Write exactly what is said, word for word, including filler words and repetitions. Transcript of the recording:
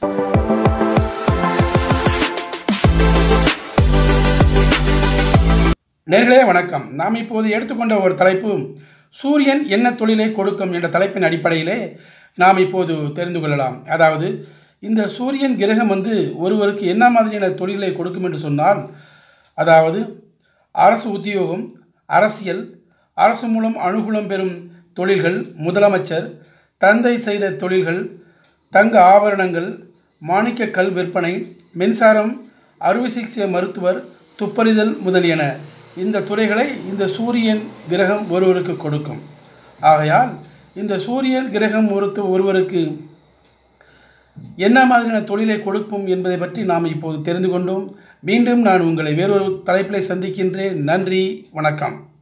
நேர்களே வணக்கம். நாம் இப்போது எடுத்துக்கொண்ட ஒரு தலைப்பு சூரியன் என்ன தொழிலை கொடுக்கும் என்ற தலைப்பின் அடிப்படையிலே நாம் இப்போது தெரிந்து கொள்ளலாம். அதாவது இந்த சூரியன் கிரகம் வந்து ஒருவருக்கு என்ன மாதிரியான தொழிலை கொடுக்கும் என்று சொன்னால், அதாவது அரசு உத்தியோகம், அரசியல், அரசு மூலம் அனுகூலம் பெறும் தொழில்கள், முதலமைச்சர், தந்தை செய்த தொழில்கள், தங்க ஆபரணங்கள், மாணிக்க கல் விற்பனை, மின்சாரம், அறுவை சிகிச்சை மருத்துவர், துப்பறிதல் முதலியன இந்த துறைகளை இந்த சூரியன் கிரகம் ஒருவருக்கு கொடுக்கும். ஆகையால் இந்த சூரியன் கிரகம் ஒருத்து ஒருவருக்கு என்ன மாதிரியான தொழிலை கொடுக்கும் என்பதை பற்றி நாம் இப்போது தெரிந்து கொண்டோம். மீண்டும் நான் உங்களை வேறொரு தலைப்பிலே சந்திக்கின்றேன். நன்றி, வணக்கம்.